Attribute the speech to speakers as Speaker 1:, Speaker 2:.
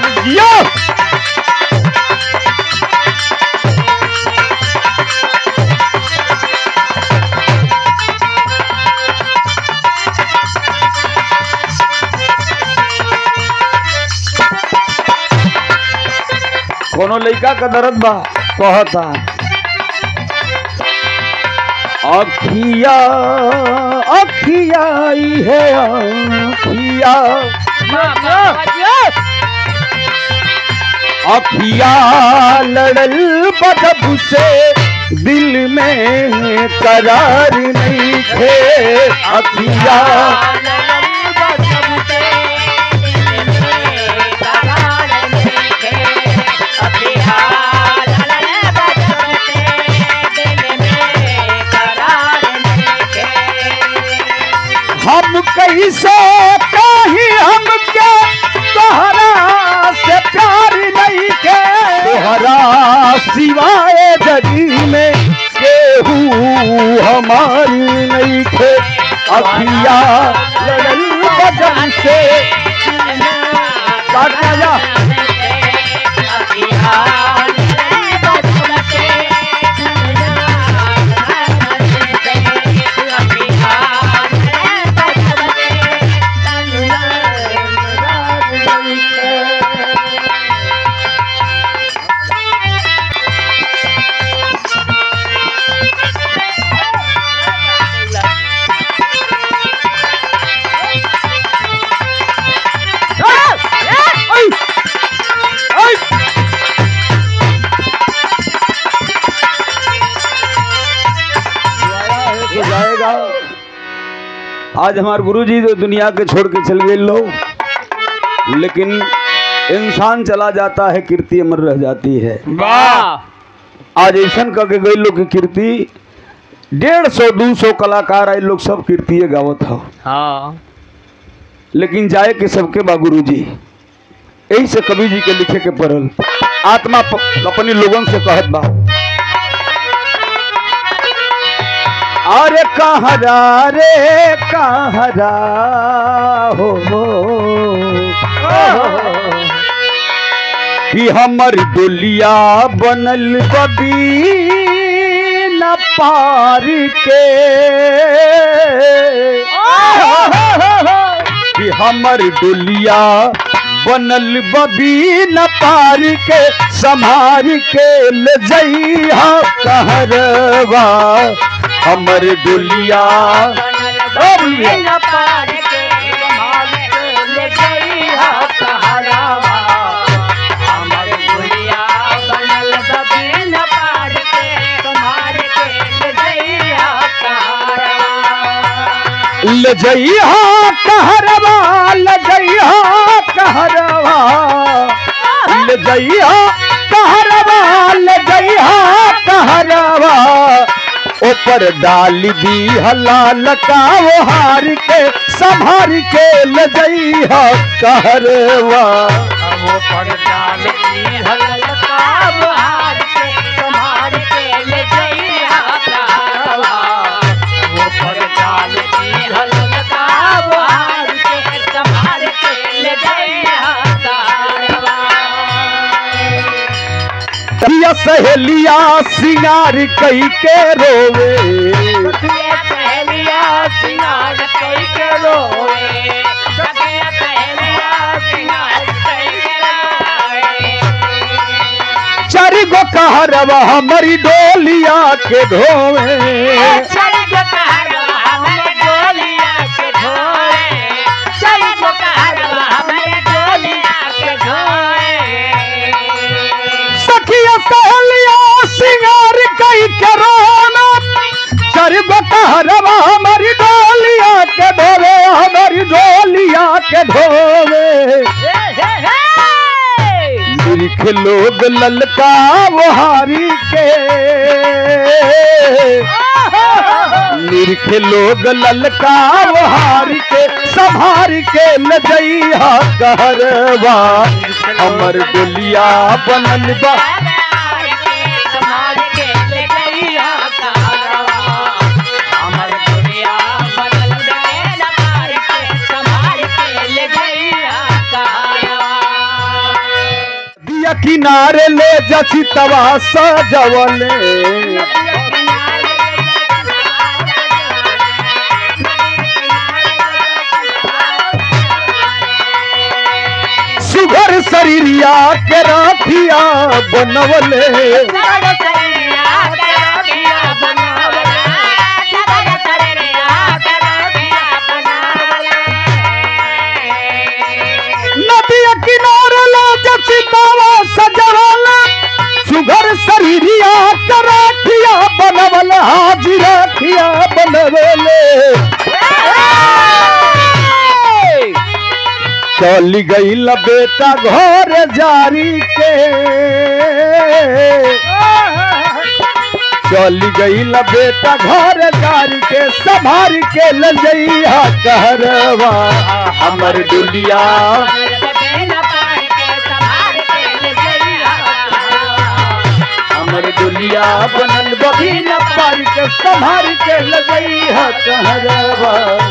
Speaker 1: यो कोनो लड़का का दर्द बा कहता अखिया अखिया है अखिया अखिया लड़ल बदब से दिल में करार नहीं थे अखिया हम कैसे कहीं हम क्या तोहरा से प्यार नहीं के तोहरा सिवाय जगी में केहू हमारी नहीं थे अखिया लड़ल बदन से काटा जाएगा। आज हमारे गुरुजी तो दुनिया के छोड़ के चल गए लोग, लेकिन इंसान चला जाता है कीर्ति अमर रह जाती है। वाह! आज ऐसा करके गए लोग की कीर्ति 150-200 कलाकार आए लोग सब कीर्ति गावत हो। हाँ। लेकिन जाए के सबके बा गुरुजी, यही से कवि जी के लिखे के पड़ल आत्मा अपनी लोगों से कहत बा अरे कहरा रे कहरा हो कि हमर दुलिया बनल बबी न पार के कि हमर दुलिया बनल बबी न पार के संभार के ले जइहा कहरवा हमर दुलिया न पार के संभार के ले जइहा कहरवा हमर दुलिया बनल बबी न पार के संभार के ले जइहा कहरवा ले जइहा कहरवा ले जइहा कहरवा ले जइहा कहरवा ले जइहा कहरवा ऊपर डाल दी हलाल का वो हार के संभार के ले जइहा कहरवा ऊपर डाल दी हलाल का वो हार के संभार के ले जइहा कहरवा ऊपर डाल दी हलाल का वो हार के संभार के ले जइहा सहेलिया सिंगार कई के रोवे सहेलिया सिंगार कई के रोवे सहेलिया सिंगार कई के रोवे चारि गो कहरवा हमारी डोलिया के धोवे चारि गो कहरवा हमारी डोलिया के धोवे चारि गो कहरवा हमारी डोलिया के धोवे सहेलिया सिंगार कई के रोना चारि गो कहरवा हमारी डोलिया के धोवे हमारी डोलिया के धोवे लिख लोग ललका बुहारी के लिख लोग ललका बुहारी के संभार के ले जइहा कहरवा हमर डोलिया बनल बा किनारे ले जची तवा सजवले सुघर शरीरिया के राखिया बनवले नदिया किनारे ले जची तवा सजवले सुघर शरीरिया के राखिया बनवले हाजी राखिया बनवले चली गई बेटा घर जारी के चली गई बेटा घर जारी के संभार के ले जइहा कहरवा हमर दुलिया हमर दुलिया बनल बभी न पार के संभार के ले जइहा कहरवा